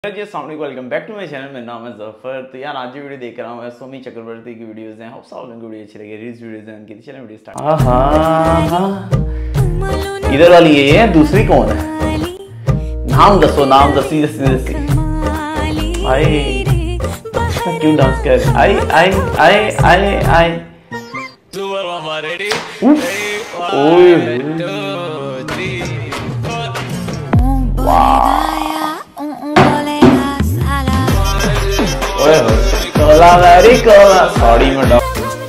Ji welcome back to my channel. मेरा नाम है जफर। तो यार आज जो वीडियो देख रहा हूँ सोमी चक्रवर्ती की वीडियोस हैं। होप सब लोगों को वीडियो अच्छी लगी। रील्स वीडियोस हैं उनकी। चलिए वीडियो स्टार्ट। इधर वाली ये है, दूसरी कौन है? नाम दसो, नाम दसी दसी दसी। आई क्यों डांस कर? आई आई आई आई आई ओए कोला वेरी कोला साड़ी में डाल।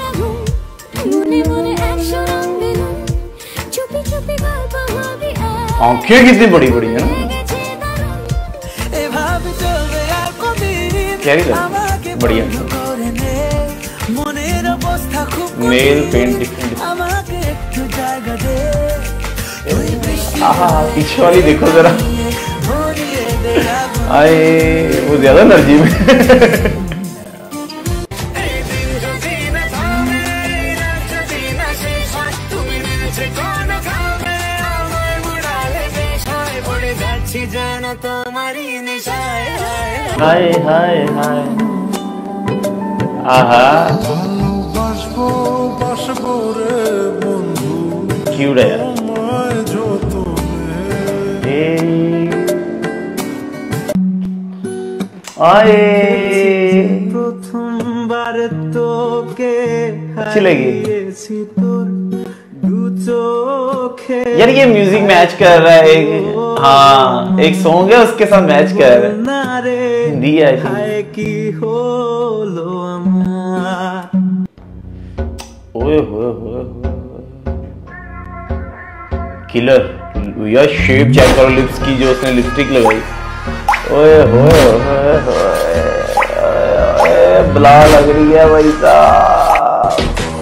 आंखें कितनी बड़ी बड़ी है ना, क्या ही बढ़िया। Nail paint different. पीछे वाली देखो जरा, आए वो ज्यादा एनर्जी में। हाय हाय हाय आहा क्यूट है यार। आए प्रथमबार तो के अच्छी लगी यार। ये म्यूजिक मैच कर रहा है। हाँ एक सॉन्ग है उसके साथ मैच कर रहा है। हिंदी है ओए होए किलर यार। शेप चेक करो लिप्स की, जो उसने लिपस्टिक लगाई। ओए होए बला लग रही है भाई साहब।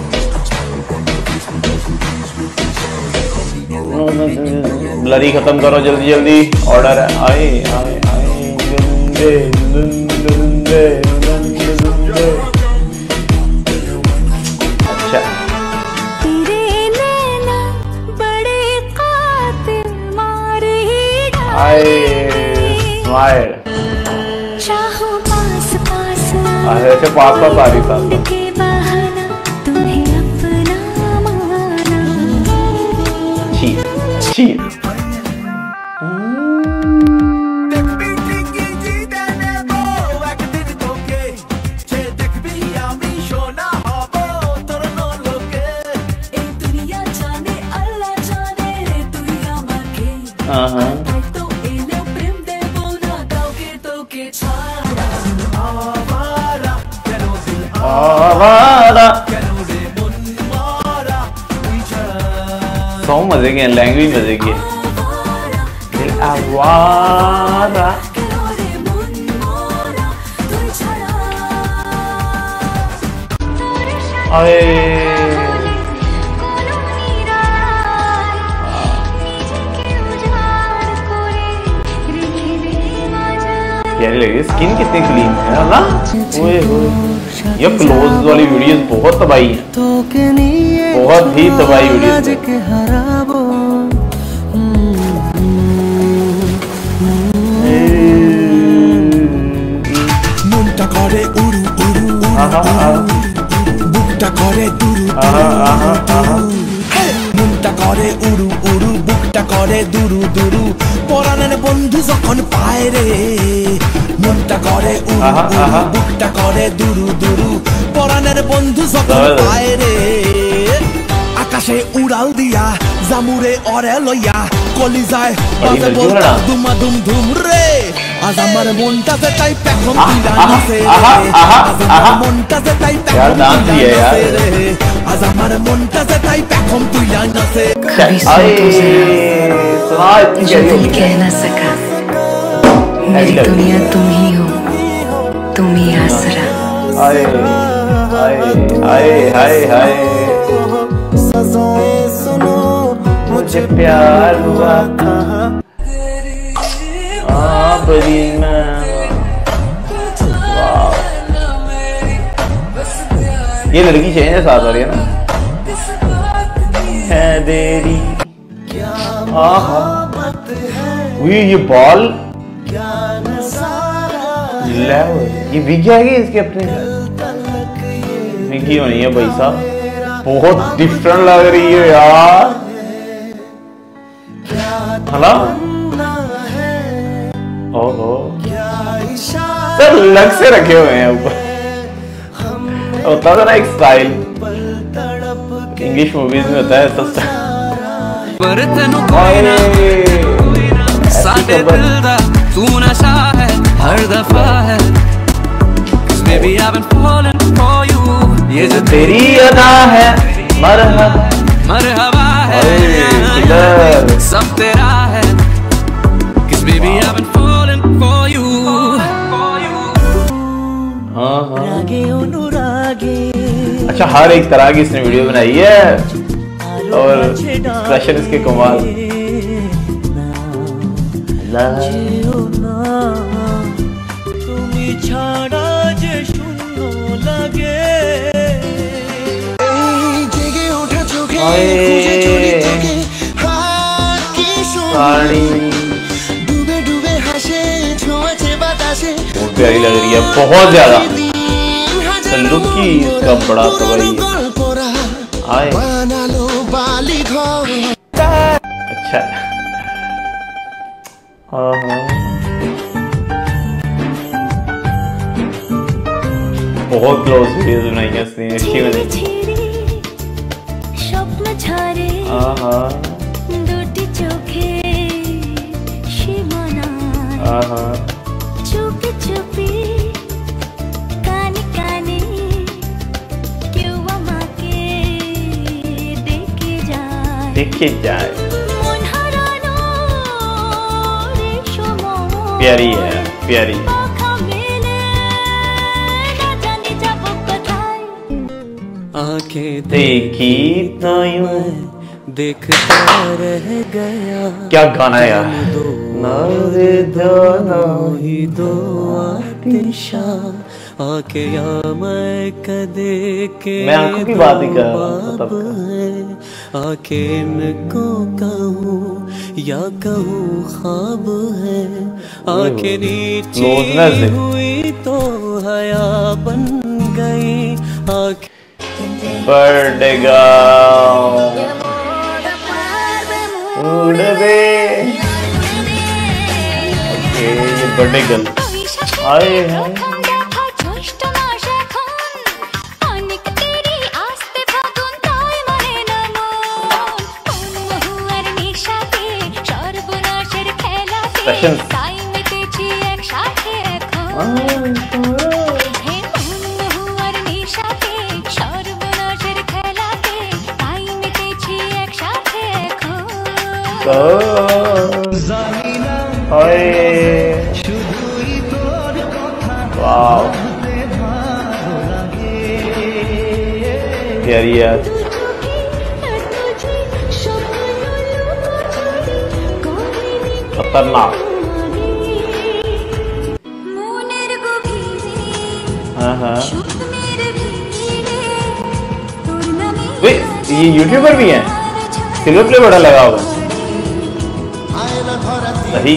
ब्लरी खत्म करो जल्दी जल्दी, ऑर्डर है। आए आए आए लुंदे लुंदे लुंदे लुंदे। अच्छा तेरे नैना बड़े कातिल मारे आए स्माइल। चाहो पास पास ऐसे पास पास आ रही था। सॉन्ग मजे के, लैंग्वेज मजे की है। दिल आवारा प्यारी लगी। स्किन कितनी क्लीन है ना। ओए होए ये क्लोज वाली वीडियोस बहुत तबाही है, बहुत ही तबाही वीडियोस। मुंटा करे उरु उरु बुकटा करे दुरु मुंटा करे उरु उरु बुकटा करे दुरु दुरु। পরানের বন্ধু যখন পায় রে মনটা করে উরু উরু বুকটা করে দুরু দুরু। পরানের বন্ধু যখন পায় রে আকাশে উড়াল দিয়া জামুরে অরে লইয়া কলিজায় বাজে বলতা দুমা দুম ধুম রে। আজ আমার মনটা যে তাই পেখম দিলা নাচে রে। আজ আমার মনটা যে তাই পেখম দিলা নাচে রে। আজ আমার মনটা যে তাই পেখম দিলা নাচে। जो दिल कह न सका मेरी दुनिया तुम ही हो, तुम ही आसरा। आए आए आए आए आए सजाएं सुनो मुझे प्यार हुआ था बड़ी मैं। ये लड़की चाहिए साथ आ रही है ना है देरी। ये बॉल ये विगी आएगी इसकी अपनी विगी होनी है भाई साहब, बहुत डिफरेंट लग रही है यार। हेलो ओहो सर अलग से रखे हुए हैं ऊपर, होता था ना एक स्टाइल इंग्लिश मूवीज में होता है ऐसा। तू नशा है हर दफा है baby I've been falling for you, ये जो तेरी अदा है मरहबा मरहबा है सब तेरा है किस baby I've been falling for you। अच्छा हर एक तरह की इसने वीडियो बनाई है और एक्सप्रेशन इसके कमाल। बहुत प्यारी लग रही है, बहुत ज्यादा लुक की इसका बड़ा तबाही आए। अच्छा हाँ बहुत क्लोज वीडियोस बनाई है इसने, अच्छी बनी। देखे जाए प्यारी है प्यारी। आंखें देखी तो यूं देखता रह गया, क्या गाना है यार। ही दो आतिशा आके या मैं कदे के मैं आंखों की बात ही कर रहा हूं, आके इनको कहूँ या कहूँ ख्वाब है, आके नीचे हुई तो हया बन गई आके बर्थडे गर्ल उड़वे। ओके ये बर्थडे गर्ल आए हैं। वाव प्यारी यार। खतरनाक। हाँ वे ये यूट्यूबर भी हैं, सिल्वर प्ले बड़ा लगा होगा सही।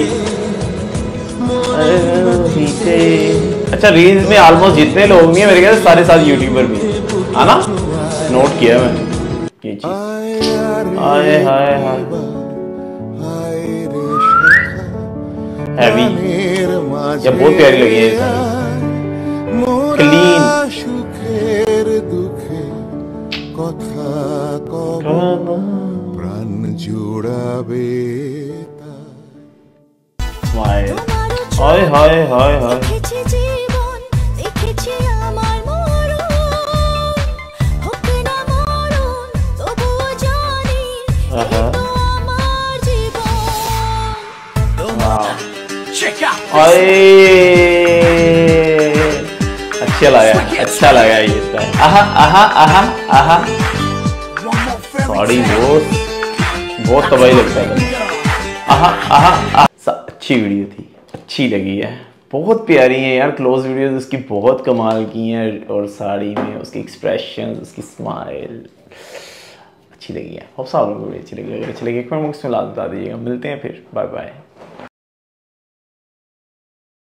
अच्छा रील्स में ऑलमोस्ट जितने लोग नहीं है मेरे ख्याल से सारे साथ यूट्यूबर भी है ना, नोट किया मैंने ये चीज। हाय हाय हाय हैवी या बहुत प्यारी लगी है क्लीन। हाय हाय हाय हाय अच्छा लगा, अच्छा लगा ये स्टाइल। आहा आहा आहा आहा सॉरी बहुत तबाही लगता है। आहा आहा आहा अच्छी वीडियो थी, अच्छी लगी है, बहुत प्यारी है यार। क्लोज वीडियोस उसकी बहुत कमाल की हैं और साड़ी में उसके एक्सप्रेशन, उसकी स्माइल अच्छी लगी है। होप सब लोगों को अच्छी लगी। अगर अच्छी लगी कमेंट बॉक्स में लाजमी बता दीजिएगा। मिलते हैं फिर, बाय बाय।